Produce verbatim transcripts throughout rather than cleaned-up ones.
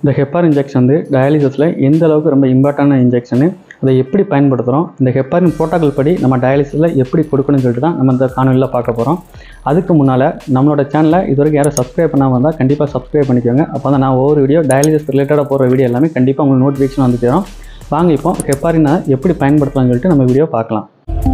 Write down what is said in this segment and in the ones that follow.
இந்த heparin injection வந்து டயாலிசிஸில் எந்த அளவுக்கு ரொம்ப இம்பார்ட்டன்டான இன்ஜெக்ஷனு, அதை எப்படி பயன்படுத்துகிறோம், இந்த ஹெப்பாரின் புரோட்டோகால் படி நம்ம டயாலிசிஸில் எப்படி கொடுக்கணும்னு சொல்லிட்டு தான் நம்ம இந்த காணொலியில் பார்க்க போகிறோம். அதுக்கு முன்னால் நம்மளோட சேனலை இது வரைக்கும் யாரும் சப்ஸ்கிரைப் பண்ணாமல் வந்தால் கண்டிப்பாக சப்ஸ்கிரைப் பண்ணிக்கோங்க. அப்போ தான் நான் ஒவ்வொரு வீடியோ டயாலிசிஸ் ரிலேட்டடாக போகிற வீடியோ எல்லாமே கண்டிப்பாக உங்களுக்கு நோட்டிஃபிகேஷன் வந்து தரும். வாங்க இப்போ ஹெப்பாரினை எப்படி பயன்படுத்தலாம்னு சொல்லிட்டு நம்ம வீடியோ பார்க்கலாம்.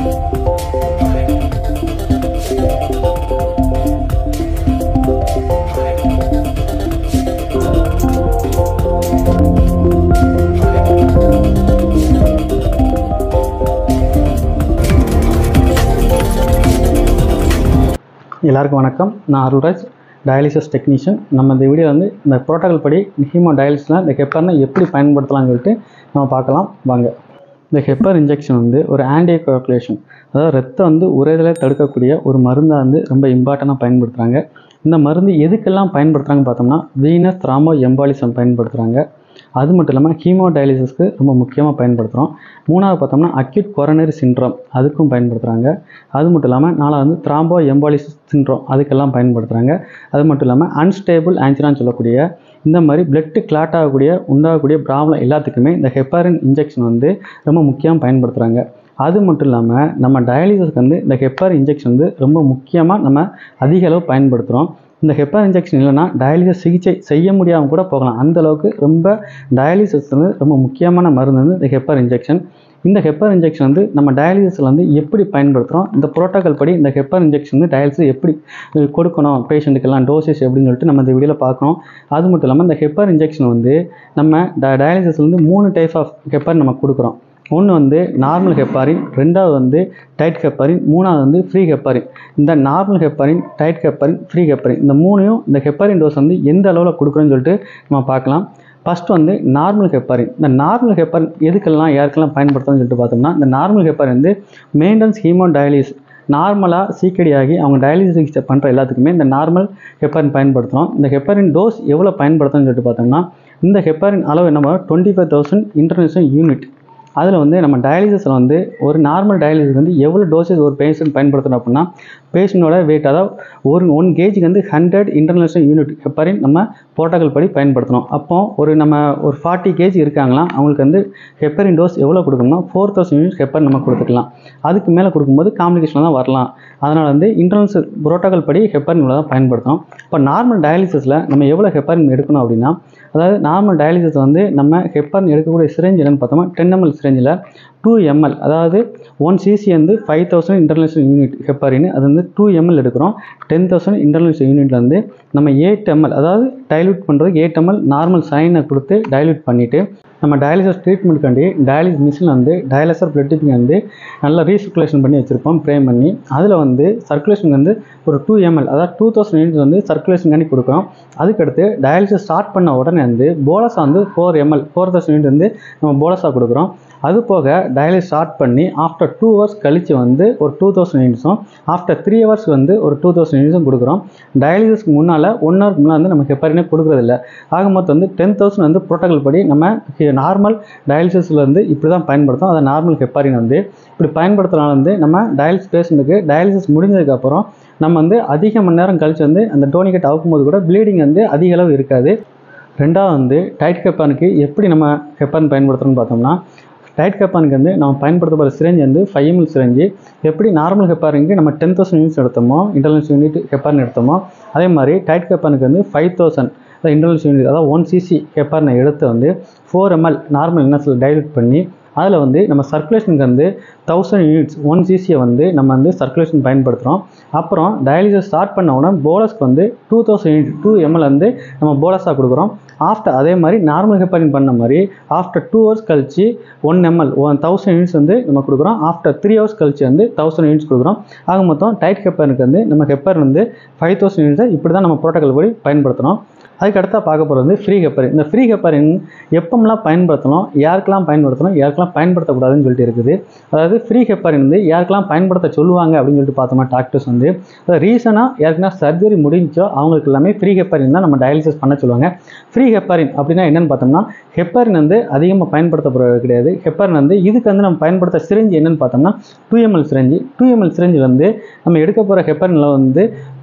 எல்லாருக்கும் வணக்கம். நான் அருள்ராஜ், டயாலிசிஸ் டெக்னீஷியன். நம்ம இந்த வீடியோ வந்து இந்த புரோட்டோகால் படி ஹீமோ டயாலிசிஸில் இந்த ஹெப்பாரினை எப்படி பயன்படுத்தலாம்னு சொல்லிட்டு நம்ம பார்க்கலாம் வாங்க. இந்த ஹெப்பார் இன்ஜெக்ஷன் வந்து ஒரு ஆன்டி கோகுலேஷன், அதாவது ரத்தம் வந்து உறைதலை தடுக்கக்கூடிய ஒரு மருந்தாக வந்து ரொம்ப இம்பார்ட்டண்ட்டாக பயன்படுத்துகிறாங்க. இந்த மருந்து எதுக்கெல்லாம் பயன்படுத்துகிறாங்கன்னு பார்த்தோம்னா வீனஸ் த்ராம்போ எம்பாலிசம் பயன்படுத்துகிறாங்க. அது மட்டும் இல்லாமல் ஹீமோ டயாலிசிஸ்க்கு ரொம்ப முக்கியமாக பயன்படுத்துகிறோம். மூணாவது பார்த்தோம்னா அக்யூட் கொரோனரி சிண்ட்ரோம் அதுக்கும் பயன்படுத்துகிறாங்க. அது மட்டும் இல்லாமல் நாலாவது வந்து த்ராம்போ எம்பாலிசிஸ் சிண்ட்ரோம் அதுக்கெல்லாம் பயன்படுத்துகிறாங்க. அது மட்டும் இல்லாமல் அன்ஸ்டேபிள் ஆன்ஜினான்னு சொல்லக்கூடிய இந்த மாதிரி பிளட்டு கிளாட் ஆகக்கூடிய உண்டாகக்கூடிய ப்ராப்ளம் எல்லாத்துக்குமே இந்த ஹெப்பாரின் இன்ஜெக்ஷன் வந்து ரொம்ப முக்கியமாக பயன்படுத்துகிறாங்க. அது மட்டும் இல்லாமல் நம்ம டயாலிசிஸ்க்கு வந்து இந்த ஹெப்பாரின் இன்ஜெக்ஷன் வந்து ரொம்ப முக்கியமாக நம்ம அதிக அளவு பயன்படுத்துகிறோம். இந்த ஹெப்பார் இன்ஜெக்ஷன் இல்லைனா டயாலிசிஸ் சிகிச்சை செய்ய முடியாமல் கூட போகலாம். அந்தளவுக்கு ரொம்ப டயாலிசிஸ் வந்து ரொம்ப முக்கியமான மருந்து வந்து இந்த ஹெப்பார் இன்ஜெக்ஷன். இந்த ஹெப்பார் இன்ஜெக்ஷன் வந்து நம்ம டயாலிசிஸில் வந்து எப்படி பயன்படுத்துகிறோம், இந்த புரோட்டோகால் படி இந்த ஹெப்பார் இன்ஜெக்ஷன் வந்து டயாலிசிஸ் எப்படி கொடுக்கணும், பேஷண்ட்டுக்கெல்லாம் டோசேஜ் எப்படின்னு சொல்லிட்டு நம்ம இந்த வீடியோவில் பார்க்கணும். அது மட்டும் இல்லாமல் இந்த ஹெப்பார் இன்ஜெக்ஷன் வந்து நம்ம ட டயாலிசிஸ் வந்து மூணு டைப் ஆஃப் ஹெப்பார் நம்ம கொடுக்குறோம். ஒன்று வந்து நார்மல் ஹெப்பாரின், ரெண்டாவது வந்து டைட் ஹெப்பாரின், மூணாவது வந்து ஃப்ரீ ஹெப்பாரின். இந்த normal heparin, tight heparin, free heparin இந்த மூணையும் இந்த ஹெப்பாரின் டோஸ் வந்து எந்த அளவில் கொடுக்குறோன்னு சொல்லிட்டு நம்ம பார்க்கலாம். ஃபஸ்ட்டு வந்து நார்மல் ஹெப்பாரின். இந்த நார்மல் ஹெப்பாரின் எதுக்கெல்லாம் யாருக்கெல்லாம் பயன்படுத்தணும்னு சொல்லிட்டு பார்த்தோம்னா, இந்த நார்மல் ஹெப்பாரின் வந்து மெயின்டெனன்ஸ் ஹீமோ டயாலிசிஸ் நார்மலாக சீக்கடி ஆகி அவங்க டயாலிசிஸ் சிகிச்சை பண்ணுற எல்லாத்துக்குமே இந்த நார்மல் ஹெப்பாரின் பயன்படுத்துகிறோம். இந்த ஹெப்பாரின் டோஸ் எவ்வளோ பயன்படுத்தணும்னு சொல்லிட்டு பார்த்தோம்னா, இந்த ஹெப்பாரின் அளவு என்ன twenty five thousand international unit. அதில் வந்து நம்ம டயாலிசிஸில் வந்து ஒரு நார்மல் டயாலிசிஸ் வந்து எவ்வளோ டோசேஜ் ஒரு பேஷண்ட் பயன்படுத்தணும் அப்படின்னா, பேஷண்ட்டோட வெயிட் அதாவது ஒரு ஒன் கேஜிக்கு வந்து ஹண்ட்ரட் இன்டர்நேஷனல் யூனிட் ஹெப்பாரின் நம்ம புரோட்டோகால் படி பயன்படுத்தணும். அப்போ ஒரு நம்ம ஒரு ஃபார்ட்டி கேஜி இருக்காங்களாம், அவங்களுக்கு வந்து ஹெப்பாரின் டோஸ் எவ்வளோ கொடுக்கணும்னா ஃபோர் தௌசண்ட் யூனிட் ஹெப்பாரின் நம்ம கொடுத்துக்கலாம். அதுக்கு மேலே கொடுக்கும்போது காம்ப்ளிகேஷன் தான் வரலாம். அதனால் வந்து இன்டர்நேஷனல் புரோட்டோகால் படி ஹெப்பாரின் இவ்வளோ தான் பயன்படுத்தணும். இப்போ நார்மல் டயாலிசிஸில் நம்ம எவ்வளோ ஹெப்பாரின் எடுக்கணும் அப்படின்னா, அதாவது நார்மல் டயாலிசிஸ் வந்து நம்ம ஹெப்பாரின் எடுக்கக்கூடிய சிரேஞ்ச் என்னென்னு பார்த்தோம்னா டென் எம்எல் சிரேஞ்சில் டூ எம்எல் அதாவது ஒன் சிசி வந்து five thousand international unit heparin, அது வந்து டூ எம்எல் எடுக்கிறோம். டென் தௌசண்ட் இன்டர்நேஷனல் யூனிட்ல வந்து நம்ம எயிட் எம்எல் அதாவது டைல்யூட் பண்ணுறதுக்கு எயிட் எம்எல் நார்மல் சைனை கொடுத்து டைல்யூட் பண்ணிவிட்டு நம்ம டயாலிசிஸ் ட்ரீட்மெண்ட்காண்டி டயாலிசிஸ் மிஷின் வந்து டயாலிசர் பிளட் டிப்பிங் வந்து நல்லா ரீசர்க்குலேஷன் பண்ணி வச்சுருப்போம் ப்ரேம் பண்ணி. அதில் வந்து சர்க்குலேஷன் வந்து ஒரு டூ எம்எல் அதாவது டூ தௌசண்ட் யூனிட்ஸ் வந்து சர்க்குலேஷன்காண்டி கொடுக்குறோம். அதுக்கடுத்து டயாலிசிஸ் ஸ்டார்ட் பண்ண உடனே வந்து போலஸாக வந்து four ml four thousand unit வந்து நம்ம போலஸாக கொடுக்குறோம். அது போக டயாலிசிஸ் ஸ்டார்ட் பண்ணி ஆஃப்டர் டூ ஹவர்ஸ் கழித்து வந்து ஒரு டூ தௌசண்ட் யூனிட்ஸும் ஆஃப்டர் த்ரீ ஹவர்ஸ் வந்து ஒரு டூ தௌசண்ட் யூனிட்ஸும் கொடுக்குறோம். டயாலிசிஸ்க்கு முன்னால் ஒன் ஹவருக்கு முன்னால் வந்து நம்ம ஹெப்பாரினே கொடுக்குறதில்ல. ஆக மொத்தம் வந்து டென் தௌசண்ட் வந்து புரோட்டோகால் படி நம்ம நார்மல் டயாலிசிஸில் வந்து இப்படி தான் பயன்படுத்தும். அதை நார்மல் ஹெப்பாரின் வந்து இப்படி பயன்படுத்துறதுனால வந்து நம்ம டயாலிசிஸ் பேஷண்ட்டுக்கு டயாலிசிஸ் முடிஞ்சதுக்கப்புறம் நம்ம வந்து அதிக மணி நேரம் கழிச்சு வந்து அந்த டோனிகேட் அவுக்கும்போது கூட ப்ளீடிங் வந்து அதிக அளவு இருக்காது. ரெண்டாவது வந்து டைட் ஹெப்பாரினுக்கு எப்படி நம்ம ஹெப்பாரின் பயன்படுத்துகிறோம்னு பார்த்தோம்னா, டைட் ஹெப்பாரினுக்கு வந்து நம்ம பயன்படுத்தப்படுற சிரேஞ்ச் வந்து ஃபைவ் எம்எல் சிரேஞ்சு. எப்படி நார்மல் ஹெப்பாரினுக்கு நம்ம டென் தௌசண்ட் யூனிட்ஸ் எடுத்தோமோ இன்டர்நேஷனல் யூனிட் ஹெப்பாரின் எடுத்தோமோ, அதே மாதிரி டைட் ஹெப்பாரினுக்கு வந்து ஃபைவ் தௌசண்ட் இன்டர்நேஷனல் யூனிட் அதாவது ஒன் சிசி ஹெப்பாரினை எடுத்து வந்து ஃபோர் எம்எல் நார்மல் என்எஸ்ல டைல்யூட் பண்ணி அதில் வந்து நம்ம சர்க்குலேஷனுக்கு வந்து தௌசண்ட் யூனிட்ஸ் ஒன் சிசியை வந்து நம்ம வந்து சர்க்குலேஷன் பயன்படுத்துகிறோம். அப்புறம் டயாலிசிஸ் ஸ்டார்ட் பண்ண உடனே போலஸ்க்கு வந்து two thousand unit two ml வந்து நம்ம போலஸாக கொடுக்குறோம். ஆஃப்டர் அதே மாதிரி நார்மல் ஹெப்பாரின் பண்ண மாதிரி ஆஃப்டர் டூ ஹவர்ஸ் கழிச்சு one ml one thousand units வந்து நம்ம கொடுக்குறோம். ஆஃப்டர் த்ரீ ஹவர்ஸ் கழிச்சு வந்து தௌசண்ட் யூனிட்ஸ் கொடுக்குறோம். ஆக மொத்தம் டைட் ஹெப்பாரினுக்கு வந்து நம்ம ஹெப்பாரின் வந்து ஃபைவ் தௌசண்ட் யூனிட்ஸை இப்படி தான் நம்ம புரோட்டோகால் படி பயன்படுத்துகிறோம். அதுக்கு அடுத்த பார்க்க போகிறது வந்து ஃப்ரீ ஹெப்பாரின். இந்த ஃப்ரீ ஹெப்பாரின் எப்போம்லாம் பயன்படுத்தணும், யாருக்கெல்லாம் பயன்படுத்தணும், யாருக்கெல்லாம் பயன்படுத்தக்கூடாதுன்னு சொல்லிட்டு இருக்குது. அதாவது ஃப்ரீ ஹெப்பாரின் வந்து யாருக்கெல்லாம் பயன்படுத்த சொல்லுவாங்க அப்படின்னு சொல்லிட்டு பார்த்தோம்னா, டாக்டர்ஸ் வந்து ரீசனாக யாருக்குன்னா சர்ஜரி முடிஞ்சோ அவங்களுக்கு எல்லாமே ஃப்ரீ ஹெப்பாரின் தான் நம்ம டயாலிசிஸ் பண்ண சொல்லுவாங்க. ஃப்ரீ ஹெப்பாரின் அப்படின்னா என்னென்னு பார்த்தோம்னா, ஹெப்பாரின் வந்து அதிகமாக பயன்படுத்தப்படுறது கிடையாது. ஹெப்பாரின் வந்து இதுக்கு வந்து நம்ம பயன்படுத்த சிரேஞ்ச் என்னென்னு பார்த்தோம்னா two ml syringe. Two ml syringe வந்து நம்ம எடுக்க போகிற ஹெப்பாரினில் வந்து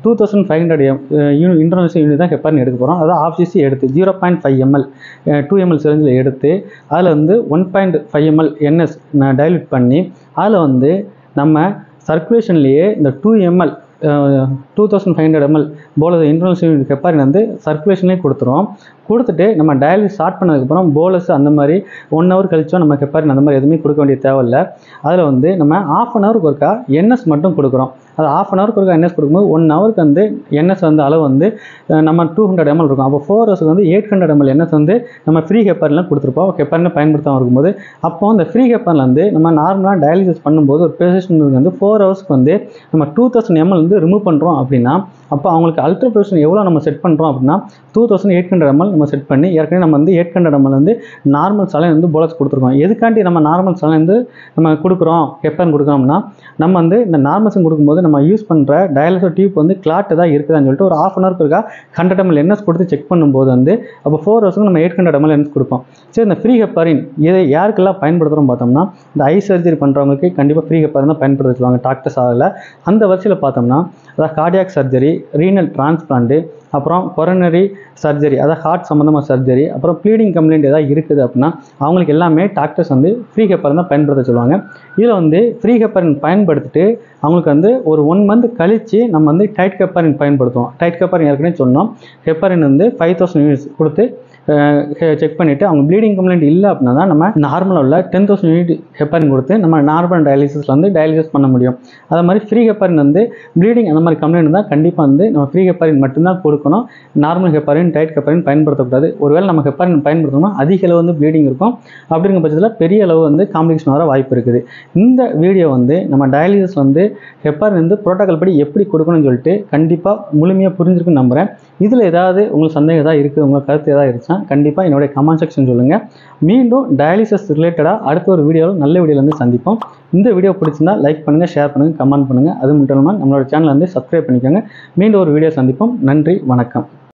டூ தௌசண்ட் ஃபைவ் ஹண்ட்ரட் யூனி இன்டர்நேஷனல் யூனிட் தான் ஹெப்பாரின் எடுக்க போகிறோம். அதாவது ஆஃப் சிசி எடுத்து zero point five ml two ml சிரஞ்சில் எடுத்து அதில் வந்து one point five ml NS நான் டைல்யூட் பண்ணி அதில் வந்து நம்ம சர்க்குலேஷன்லேயே இந்த two ml two thousand five hundred ml bolus internal unit heparin வந்து சர்க்குலேஷன்லேயே கொடுத்துரும். கொடுத்துட்டு நம்ம டயாலிசிஸ் ஸ்டார்ட் பண்ணதுக்கப்புறம் போலஸ் அந்த மாதிரி ஒன் ஹவர் கழிச்சோம் நம்ம ஹெப்பாரின் அந்த மாதிரி எதுவுமே கொடுக்க வேண்டிய தேவையில்லை. அதில் வந்து நம்ம ஆஃப் அன் ஹவருக்கு ஒருக்கா என்எஸ் மட்டும் கொடுக்குறோம். அது ஆஃப் அன் ஹவருக்கு ஒருக்கா என்எஸ் கொடுக்கும்போது ஒன் ஹவருக்கு வந்து என்எஸ் வந்து அளவு வந்து நம்ம டூ ஹண்ட்ரட் எம்எல் இருக்கும். அப்போ ஃபோர் ஹவர்ஸுக்கு வந்து எயிட் ஹண்ட்ரட் எம்எல் என்எஸ் வந்து நம்ம ஃப்ரீ ஹெப்பாரின்லாம் கொடுத்துருப்போம். ஹெப்பாரினை பயன்படுத்தாமல் இருக்கும்போது அப்போ அந்த ஃப்ரீ ஹெப்பாரில் வந்து நம்ம நார்மலாக டயாலிசிஸ் பண்ணும்போது ஒரு பேஷண்ட்டுக்கு வந்து ஃபோர் ஹவர்ஸ்க்கு வந்து நம்ம டூ தௌசண்ட் எம்எல் வந்து ரிமூவ் பண்ணுறோம் அப்படின்னா அப்போ அவங்களுக்கு அல்ட்ரா ப்ரெஷர் எவ்வளோ நம்ம செட் பண்ணுறோம் அப்படின்னா two thousand eight hundred ml நம்ம செட் பண்ணி ஏற்கனவே நம்ம வந்து எயிட் ஹண்ட்ரட் எம்எல் வந்து நார்மல் சலைன் வந்து போலஸ் கொடுத்துருக்கோம். எதுக்காண்டி நம்ம நார்மல் சலைன் வந்து நம்ம கொடுக்குறோம் ஹெப்பாரின் கொடுக்குறோம்னா நம்ம வந்து இந்த நார்மல்ஸும் கொடுக்கும்போது நம்ம யூஸ் பண்ணுற டயாலிசிஸ் டியூப் வந்து கிளாட் தான் இருக்குதான்னு சொல்லிட்டு ஒரு ஆஃப் அன் ஹவருக்கு இருக்கா ஹண்ட்ரட் எம்எல் என்எஸ் கொடுத்து செக் பண்ணும்போது வந்து அப்போ ஃபோர் ஹவர்ஸுக்கு நம்ம எயிட் ஹண்ட்ரட் எம்எல் என்எஸ் கொடுப்போம். சரி, இந்த ஃப்ரீ ஹெப்பாரின் இதை யாருக்கெல்லாம் பயன்படுத்துகிறோம் பார்த்தோம்னா இந்த ஐ சர்ஜரி பண்ணுறவங்களுக்கு கண்டிப்பாக ஃப்ரீ ஹெப்பாரின் தான் பயன்படுத்த வச்சுருவாங்க டாக்டர்ஸ். அதில் அந்த வரிசையில் பார்த்தோம்னா அதாவது கார்டியாக் சர்ஜரி, ரீனல் டிரான்ஸ்பிளான்ட்டு, அப்புறம் கொரோனரி சர்ஜரி அதாவது ஹார்ட் சம்மந்தமாக சர்ஜரி, அப்புறம் ப்ளீடிங் கம்ப்ளைண்ட் ஏதாவது இருக்குது அப்படின்னா அவங்களுக்கு எல்லாமே டாக்டர்ஸ் வந்து ஃப்ரீ ஹெப்பாரின் தான் பயன்படுத்த சொல்லுவாங்க. இதில் வந்து ஃப்ரீ ஹெப்பாரின் பயன்படுத்திட்டு அவங்களுக்கு வந்து ஒரு ஒன் மந்த் கழித்து நம்ம வந்து டைட் ஹெப்பாரின் பயன்படுத்துவோம். டைட் ஹெப்பாரின் ஏற்கனவே சொன்னோம். ஹெப்பாரின் வந்து ஃபைவ் தௌசண்ட் யூனிட்ஸ் கொடுத்து செக் பண்ணிவிட்டு அவங்க ப்ளீடிங் கம்ப்ளைண்ட் இல்லை அப்படின்னா தான் நம்ம நார்மலாக உள்ள டென் தௌசண்ட் யூனிட் ஹெப்பாரின் கொடுத்து நம்ம நார்மல் டயாலிசிஸில் வந்து டயாலிசிஸ் பண்ண முடியும். அது மாதிரி ஃப்ரீ ஹெப்பாரின் வந்து ப்ளீடிங் அந்த மாதிரி கம்ப்ளைண்ட் தான் கண்டிப்பாக வந்து நம்ம ஃப்ரீ ஹெப்பாரின் மட்டும்தான் கொடுக்கணும். நார்மல் ஹெப்பாரின் டைட் ஹெப்பாரின் பயன்படுத்தக்கூடாது. ஒருவேளை நம்ம ஹெப்பாரின் பயன்படுத்தணும்னா அதிக அளவு வந்து ப்ளீடிங் இருக்கும். அப்படிங்கிற பட்சத்தில் பெரிய அளவு வந்து காம்ப்ளிகேஷன் வர வாய்ப்பு இருக்குது. இந்த வீடியோ வந்து நம்ம டயாலிசிஸ் வந்து ஹெப்பாரின் வந்து புரோட்டோகால் படி எப்படி கொடுக்கணும்னு சொல்லிட்டு கண்டிப்பாக முழுமையாக புரிஞ்சிருக்குன்னு நம்புகிறேன். இதில் ஏதாவது உங்களுக்கு சந்தேகம் ஏதாவது இருக்குது, உங்களுக்கு கருத்து ஏதாவது இருந்துச்சுன்னா கண்டிப்பாக என்னுடைய கமெண்ட் செக்ஷன் சொல்லுங்கள். மீண்டும் டயாலிசிஸ் ரிலேட்டடாக அடுத்த ஒரு வீடியோவில் நல்ல வீடியோவில் வந்து சந்திப்போம். இந்த வீடியோ பிடிச்சிருந்தா லைக் பண்ணுங்கள், ஷேர் பண்ணுங்கள், கமெண்ட் பண்ணுங்கள். அது மட்டும் இல்லாமல் நம்மளோட சேனலை வந்து சப்ஸ்கிரைப் பண்ணிக்கோங்க. மீண்டும் ஒரு வீடியோ சந்திப்போம். நன்றி, வணக்கம்.